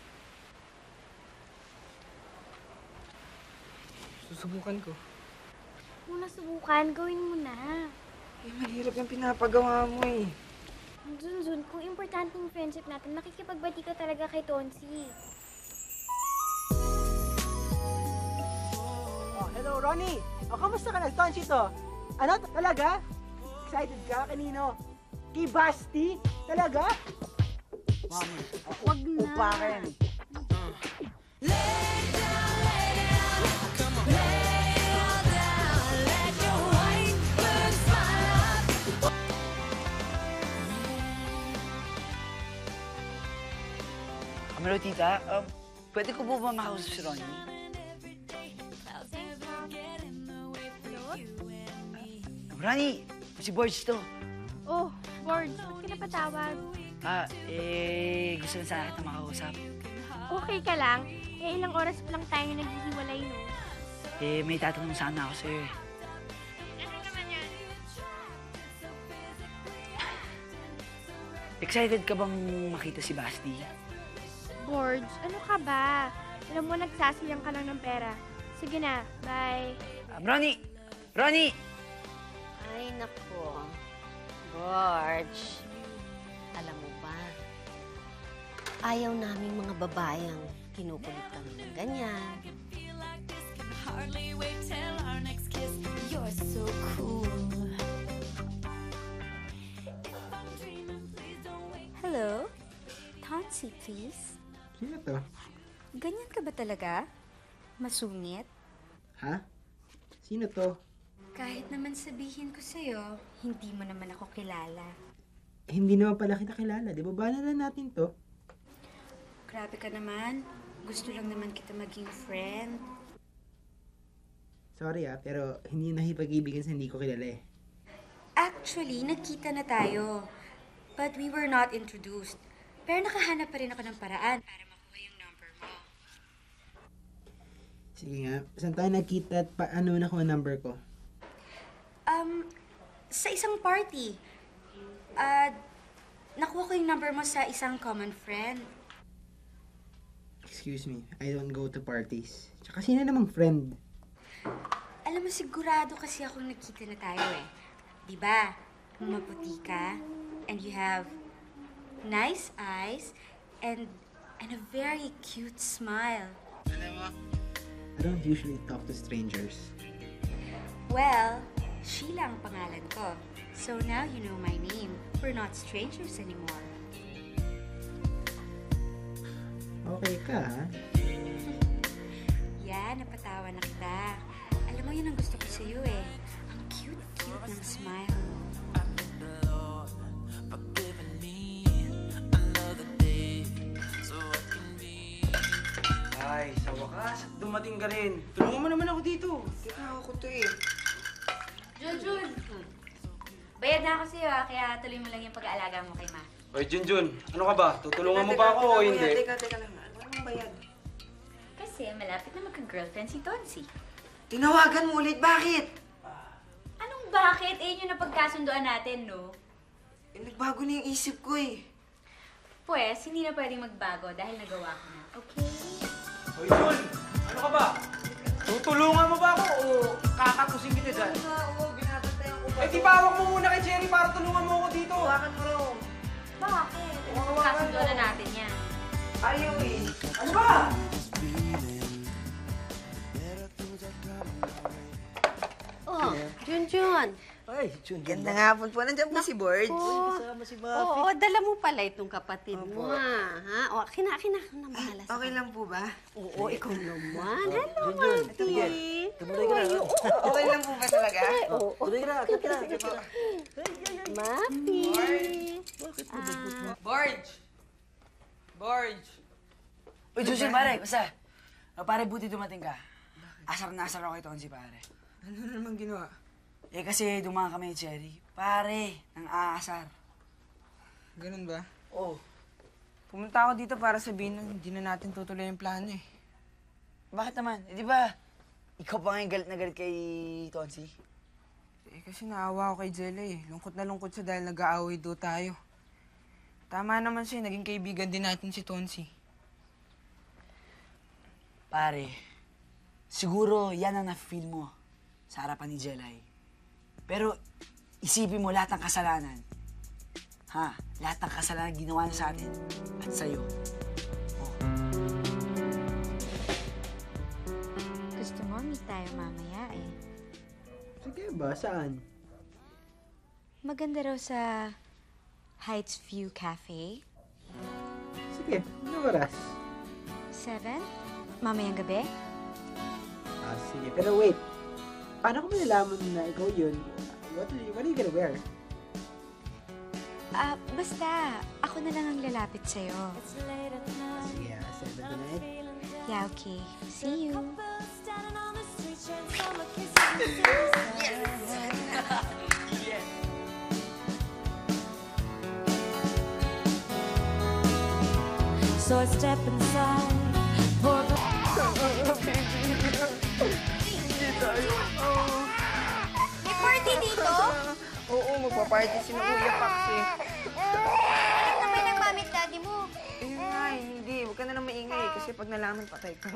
Susubukan ko. Kung nasubukan, gawin mo na. Eh, mahirap yung pinapagawa mo eh. Junjun, kung importante yung friendship natin, makikipagbati ka talaga kay Tonsi. Oh, hello, Ronnie! O, kamusta ka? Nag-tonsi to? Ano? Talaga? Excited ka? Kanino? Kay Basti? Talaga? Mami, ako Wag na. upakin. Kamalo, tita. Um, pwede ko po ba makausap si Ronnie? Thanks, Mom. Hello? Ronnie, si Borge to. Oh, Borge, ba't ka napatawag? Ah, eh, gusto na sana kita makausap. Okay ka lang? Eh, ilang oras pa lang tayo naghihiwalay, no? Eh, may tatanong sana ako sa'yo eh. Ano naman yan? Excited ka bang makita si Basti? Borge, ano ka ba? Alam mo, nagsasayang ka lang ng pera. Sige na, bye. Um, Ronnie! Ronnie! Ay, nako. George, alam mo ba, ayaw naming mga babayang kinukulit kami ng ganyan. Hardly wait till our next kiss. You're so cool. Hello? Tonsi, please. Sino to? Ganyan ka ba talaga? Masungit? Ha? Sino to? Kahit naman sabihin ko sa'yo, hindi mo naman ako kilala. Eh, hindi naman pala kita kilala. Di ba bala na natin to? Grabe ka naman. Gusto lang naman kita maging friend. Sorry ah, pero hindi na hipag-ibigan sa hindi ko kilala eh. Actually, nagkita na tayo. But we were not introduced. Pero nakahanap pa rin ako ng paraan para makuha yung number mo. Sige nga, saan tayo nagkita at paano nakuha number ko? Um, sa isang party. Uh, nakuha ko yung number mo sa isang common friend. Excuse me, I don't go to parties. Tsaka sino namang friend? Alam mo, sigurado kasi akong nagkita na tayo eh. Diba? Maputi ka, and you have nice eyes, and and a very cute smile. I don't usually talk to strangers. Well, Sheila ang pangalan ko. So now you know my name. We're not strangers anymore. Okay ka, ha? Yeah, napatawa na kita. Alam mo, yun ang gusto ko sa'yo eh. Ang cute-cute ng smile mo. Ay, sa wakas, dumating ka rin. Tulungan mo naman ako dito. Teka, ako to eh. Magbabayad na ako sa'yo ah, kaya tuloy mo lang yung pag-aalaga mo kay Ma. Oy, Junjun, ano ka ba? Tutulungan mo ba ako o hindi? Teka, teka lang. Ano ang bayad? Kasi malapit na magka-girlfriend si Tonsi. Tinawagan mo ulit, bakit? Anong bakit? Eh, yun yung napagkasundoan natin, no? Eh, nagbago na yung isip ko eh. Pues, hindi na pwedeng magbago dahil nagawa ko na, okay? Oy, Jun! Ano ka ba? Tutulungan mo ba ako o kakatusin kita dyan? Oo, binabantayan ko ba? Eh, di pawak mo muna kay Jerry para tulungan mo ako dito. Hawakan mo raw. Bakit? Napagkasundoan na natin yan. Ayaw eh. Ano ba? Oh, Junjun. Ay, Junjun. Ganda nga po po. Nandiyan po si Borge. Oh, Kasama si Oo, Buffy. oh, dala mo pala itong kapatid mo, Opo. ah. Ha? O, kina, kina, kina, bahala sa Okay lang po ba? Oo, ikaw naman. Hello, Junjun, Marty. sige. Tumuloy ka na. How are you? Okay lang po ba talaga? Oo. Tuloy ka na. Akit ka na. Akit ka na. Mapi. Borge! Borge! Uy, Junjun, pare. Basta. Oh, pare, buti dumating ka. Asar na asar ako kay Tonsi, pare. Ano na naman ginawa? Eh, kasi dumaan kami ni Cherry. Pare, nang aasar. Ganun ba? Oo. Pumunta ako dito para sabihin na hindi na natin tutuloy yung plano eh. Bakit naman? Eh, di ba, ikaw pa ngayon galit na galit kay Tonsi? Eh, kasi naawa ako kay Jella eh. Lungkot na lungkot siya dahil nag-aaway do tayo. Tama naman siya, naging kaibigan din natin si Tonsi. Pare, siguro yan ang na-feel mo sa harapan ni Jelay. Pero isipin mo lahat ng kasalanan. Ha? Lahat ng kasalanan ginawa na sa atin at sa'yo. Oh. Gusto mo, meet tayo mamaya eh. Sige ba? Saan? Maganda raw sa Heights View Cafe. Sige, ano oras? Seven? Mamayang gabi? Ah, sige. Pero wait. Paano ko malalaman na ikaw yun? What are you, what are you gonna wear? Ah, basta. Ako na lang ang lalapit sa'yo. Sige, ah, seven tonight. Yeah, okay. See you. So I step inside, pour the... May party dito? Oo, magpa-party si Kuya Paxi. Alam naman ng mami at daddy mo. Eh, nga, eh, hindi. Huwag ka na lang maingay kasi pag nalaman patay ka.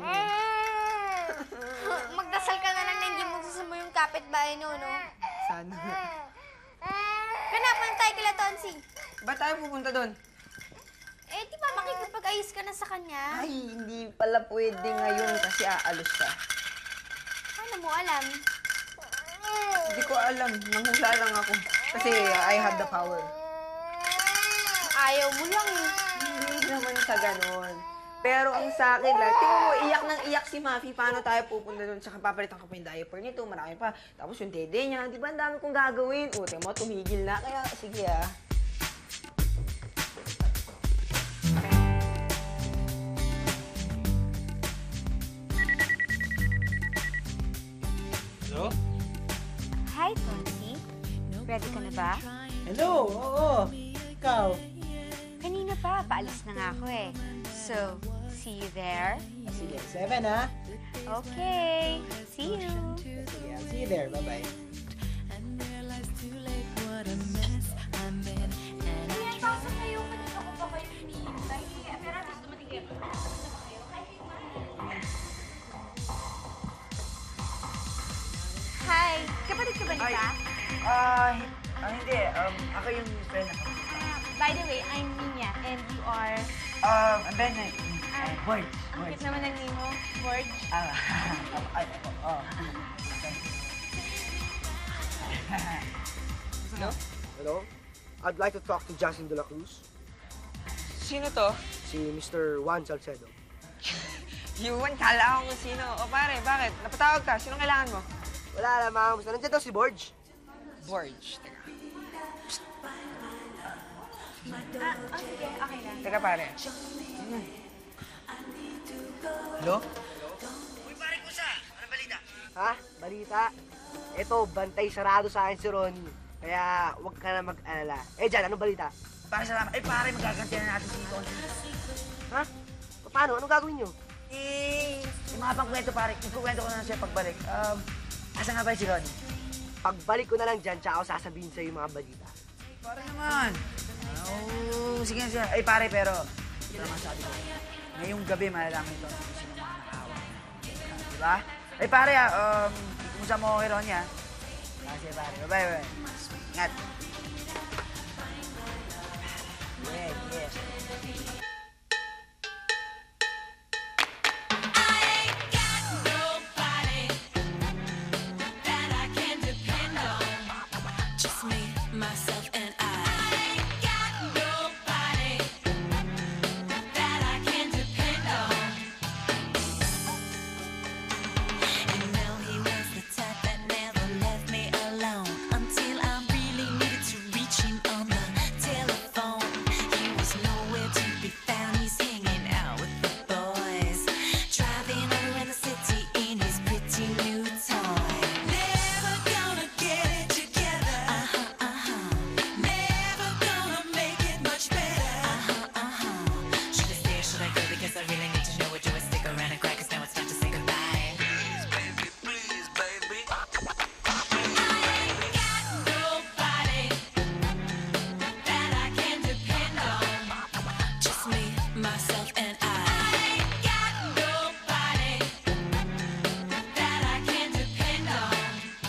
Magdasal ka na lang na hindi mo susumbo yung kapitbahay no, no? Sana. Kanapan tayo kila Tonsi. Ba't tayo pupunta doon? Eh, di ba makikipag-ayos ka na sa kanya? Ay, hindi pala pwede ngayon kasi aalos siya. Paano mo alam? Hindi ko alam. Nanghula lang ako. Kasi I have the power. Ayaw mo lang eh. Hindi naman sa ganon. Pero ang sa akin lang, tingnan mo, iyak nang iyak si Mafi. Paano tayo pupunta doon? Tsaka papalitan ko pa yung diaper nito. Marami pa. Tapos yung dede niya. Di ba ang dami kong gagawin? O, tingnan mo, tumigil na. Kaya, sige ah. Hello? Hi, Tonsi. Ready ka na ba? Hello! Oo! Ikaw? Kanina pa, paalis na nga ako eh. So, see you there? Ah, sige, seven ha? Okay. See you. Sige, I'll see you there. Bye-bye. Pasok kayo. Kanina ko pa kayo hinihintay. Pero at least dumating kayo. Hi! Kapatid ka ba nita? Ah, ah, hindi. Um, ako yung friend ako. By the way, I'm Nina, and you are... Um, I'm Ben. eh, eh, Boy. Ang Boy. cute naman ng name mo, George. Ah, ay, oh. Hello? Hello? I'd like to talk to Justin De La Cruz. Sino to? Si Mister Juan Salcedo. Yuan, kala ko kung sino. O pare, bakit? Napatawag ka. Sinong kailangan mo? Wala lamang. Basta nandiyan daw si Borge. Borge. Teka. Ah, oh, sige. Okay lang. Teka pare. Hello? Uy, pare Kusa! Anong balita? Ha? Balita? Eto, bantay sarado sa akin si Ronnie. Kaya huwag ka na mag-alala. Eh, Jan, anong balita? Pare, salamat. Eh, pare, magagantihan na natin si Tonsi. Ha? Paano? Anong gagawin nyo? Eh, yung mga pangkwento, pare. Ikukwento ko na lang siya pagbalik. Um, asa nga ba si Ronnie? Pagbalik ko na lang dyan, tsaka ako sasabihin sa'yo yung mga balita. Pare naman. Oo, sige na siya. Ay, pare, pero ito naman sabi ko. Ngayong gabi, malalaman ito kung sino mga nakawa. Diba? Ay, pare, ah, um, kumusta mo kay Ronnie, ah? Kasi, pare. Bye-bye, bye. Ingat. Yes, yes. Myself and I. I ain't got nobody that I can depend on. You know he was the type that never left me alone until I really needed to reach him on the telephone. He was nowhere to be found. He's hanging out with the boys, driving around the city in his pretty new toy. Never gonna get it together. Uh-huh. I really need to know what you would stick around and cry, cause now it's time to say goodbye. Please, baby, please, baby. I ain't got nobody that I can depend on. Just me, myself, and I. I ain't got nobody that I can depend on.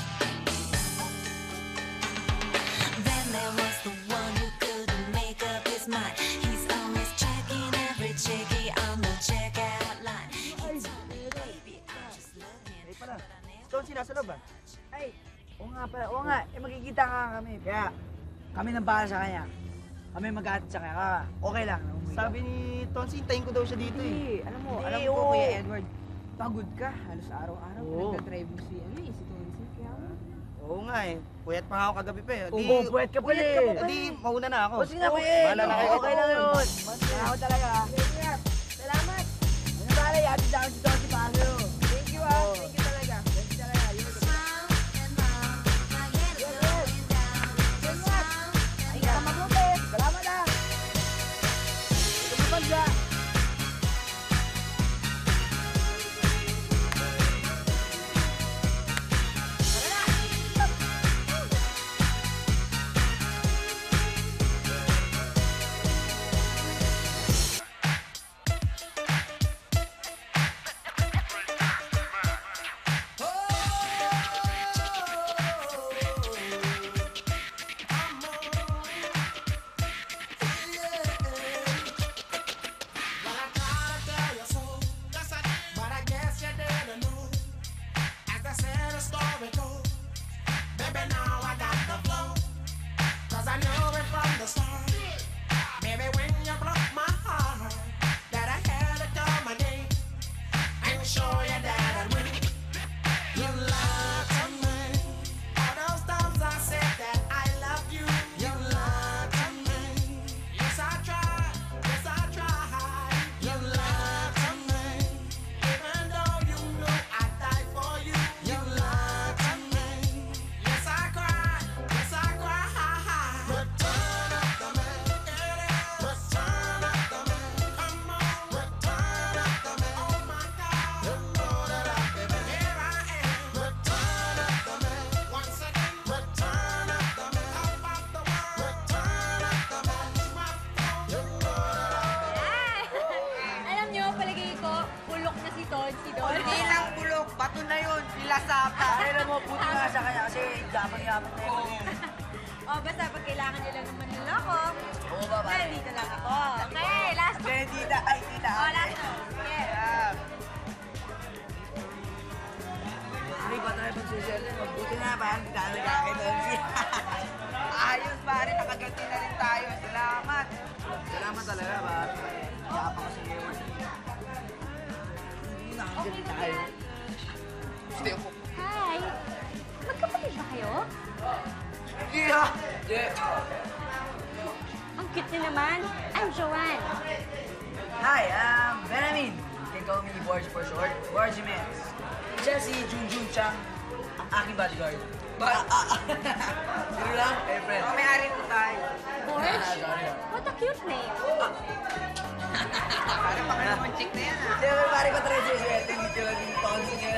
Then there was the one who couldn't make up his mind. He's always checking every chickie on the checkout line. He told me, baby, I just love him. Ay, pala. Tonsi, nasa loob, ah? Ay, oo nga pala. Oo nga, eh, magkikita nga kami. Kaya, kami nang bahala sa kanya. Kami mag-aatid sa kanya. Kaya, okay lang. Sabi ni Tonsi, hintayin ko daw siya dito eh. Alam mo, Hindi, alam ko, oo. Kuya Edward, pagod ka. Halos araw-araw Oo. pinagdadrive mo si, ano eh, si Tonsi. Kaya, Oo nga eh. Puyat pa nga ako kagabi pa eh. Di, Oo, puyat ka pa puyat eh. ka pa pa Di, mauna na ako. O, sige na, kuya. Bahala na kayo. Okay lang yun. Salamat talaga. Salamat. Ano ba, yatid ako si Tonsi Paso. Thank you, ah. Thank you talaga. Thank you talaga. You're the best. Ay, ka mabuti. Salamat ah. Tumapag ka. Hindi lang bulok, bato na yun, nilasapa. Ay, alam mo, puti nga sa kanya kasi gabang-gabang na yun. O, basta pag kailangan nyo lang naman nila ako, Oo ba, pare? nandito lang ako. Okay, last Hindi, tita. Ay, tita. O, last one. Sige. Yeah. Ay, ba tayo pag-social? Mabuti na, parang hindi tayo nagkakailansi. Ayos pare, nakaganti na rin tayo. Salamat. Salamat talaga, ba? Kaya pa kasi ngayon. Hindi nakaganti tayo. Stay up. Hi! Magkapatid ba kayo? Yeah! Yeah! Ang cute niyo naman. I'm Joanne. Hi, I'm Benjamin. You can call me Borge for short. Borge Jimenez. Siya si Junjun Chang, ang aking bodyguard. Ba? Sino lang? Eh, friend. Oh, may-ari po tayo. Borge? What a cute name. Parang mga naman chick na yan, ah. Siyempre, pare ko talaga siya swerte. Hindi ko lang yung tawag niya.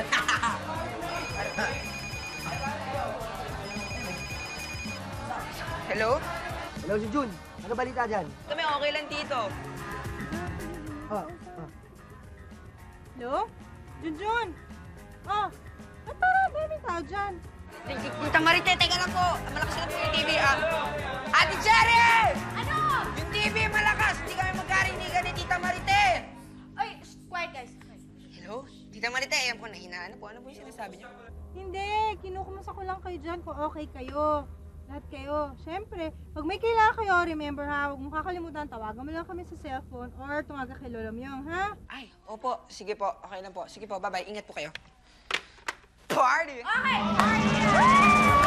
Hello? Hello, si Jun. Ano balita dyan? Kami okay lang dito. Ah, Hello? Junjun? Oh, ba't parang daming tao dyan? Tita Marite, teka lang po. Malakas na po yung T V, ah. Ate Jerry! Ano? Yung T V malakas. Hindi kami magkarinigan ni Tita Marite. Ay, shh, quiet guys. Hello? Tita Marite, ayan po, nahinaan po. Ano po yung sinasabi niyo? Hindi, kinukumusta ko lang kayo dyan kung okay kayo. Lahat kayo. Siyempre, pag may kailangan kayo, remember ha, huwag mong kakalimutan, tawagan mo lang kami sa cellphone or tumaga kay Lola Myong, ha? Ay, opo. Sige po. Okay lang po. Sige po, bye-bye. Ingat po kayo. Party! Okay, party!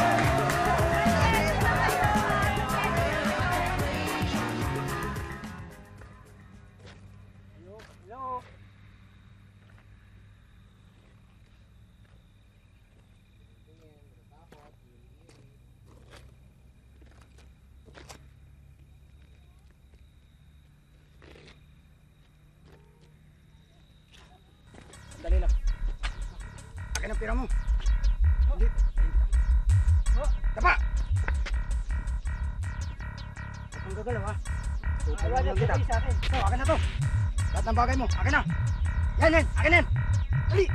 Hello? Dali lang. Akin ang pira mo. Hindi. Tapa! Huwag kang gagalaw, ha? Tutulungan lang kita. So, akin na to. Lahat ng bagay mo, akin na. Yan, yan. Akin na yan. Dali!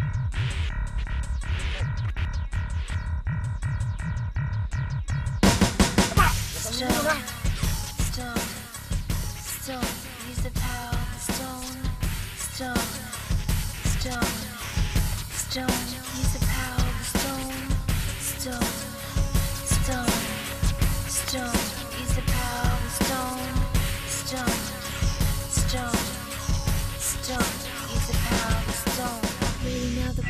Tapa! Stone, stone, stone, use the power of the stone. Stone, stone, stone, use the power of the stone. Stone, stone, stone, use the power of the stone. Stone, stone, stone, use the power of the stone. Really know the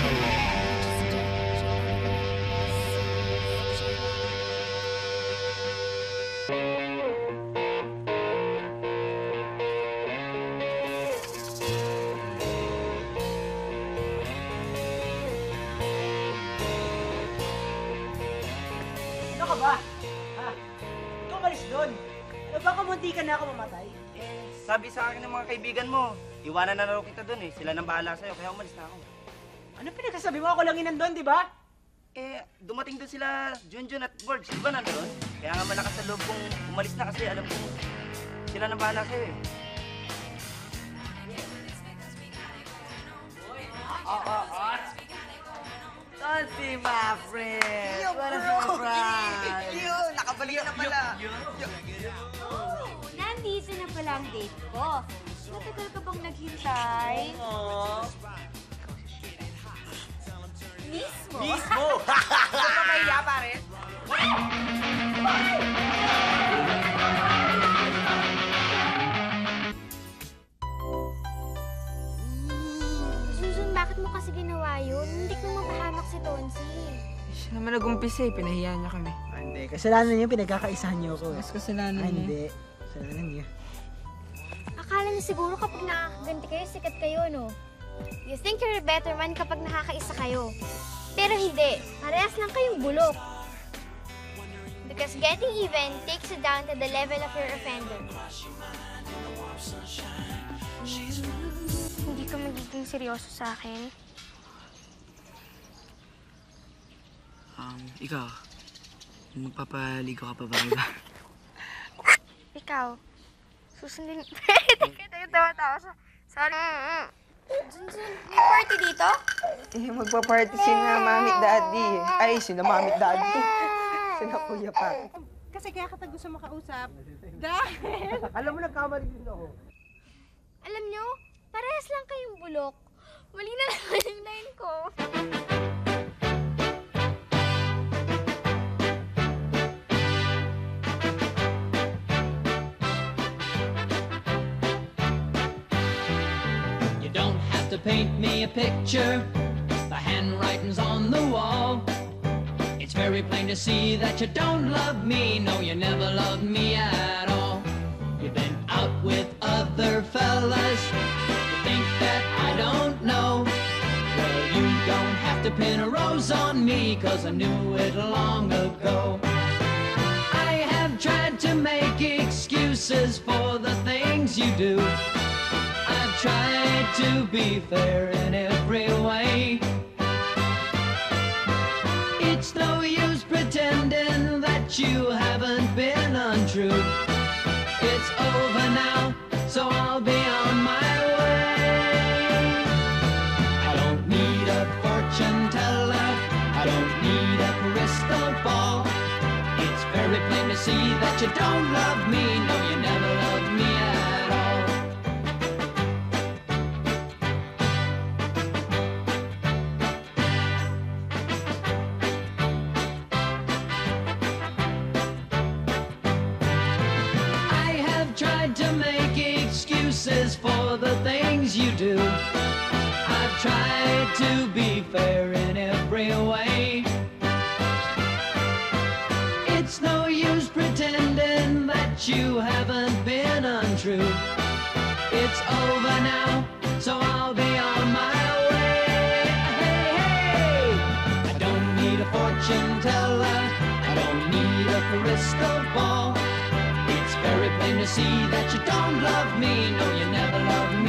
Ano ka ba? Ha? Ikaw malis doon. Ano ba kung munti ka na ako mamatay? Eh, sabi sa akin ng mga kaibigan mo, iwanan na raw kita doon eh. Sila nang bahala sa'yo, kaya umalis na ako. Ano pinagsasabi mo? Ako lang inan doon, di ba? Eh, dumating doon sila Junjun at Borge. Di ba nandoon? Kaya nga malakas sa loob kong umalis na kasi alam kong sila nang bahala sa'yo eh. Oh, oh, oh. Don't see my friend. Yo, What a bro. surprise. Yo, nakabalik na pala. Oh, nandito na pala ang date ko. Matagal ka bang naghintay? Oo. Mismo? Mismo? Ito pa mahiya, pare? Susan, bakit mo kasi ginawa yun? Hindi ko mapahamak si Tonsi. Siya naman nag-umpisa eh. Pinahiya niya kami. Ah, hindi. Kasalanan niyo, pinagkakaisahan niyo ako. Mas kasalanan Ah, niya. hindi. Kasalanan niyo. Akala niyo siguro kapag nakakaganti kayo, sikat kayo, no? You think you're a better man kapag nakakaisa kayo. Pero hindi. Parehas lang kayong bulok. Because getting even takes you down to the level of your offender. Hindi ka magiging seryoso sa akin. Um, ikaw, magpapaligo ka pa ba, iba? Ikaw, susundin... Teka, tayo tawa-tawa sa... Sorry. Junjun, may party dito? Eh, magpa-party sina Mami at Daddy. Ay, sina Mami at Daddy. Sina Kuya pa. Kasi kaya kita gusto makausap. Dahil... Alam mo, nagkamali din ako. Alam nyo, parehas lang kayong bulok. Mali na naman yung line ko. You don't have to paint me a picture. The handwriting's on the wall. It's very plain to see that you don't love me. No, you never loved me at all. You've been out with other fellas. You think that I don't know. Well, you don't have have to pin a rose on me, 'cause I knew it long ago. I have tried to make excuses for the things you do. I've tried to be fair in every way. It's no use pretending that you haven't been untrue. It's over now, so I'll be on my way. I don't need a fortune teller, I don't need a crystal ball. It's very plain to see that you don't love me, no, you never loved me at all. I have tried to make excuses for the things you do. I've tried to be fair in every way. It's no use pretending that you haven't been untrue. It's over now, so I'll be on my way. Hey, hey! I don't need a fortune teller, I don't need a crystal ball. It's very plain to see that you don't love me, no, you never loved me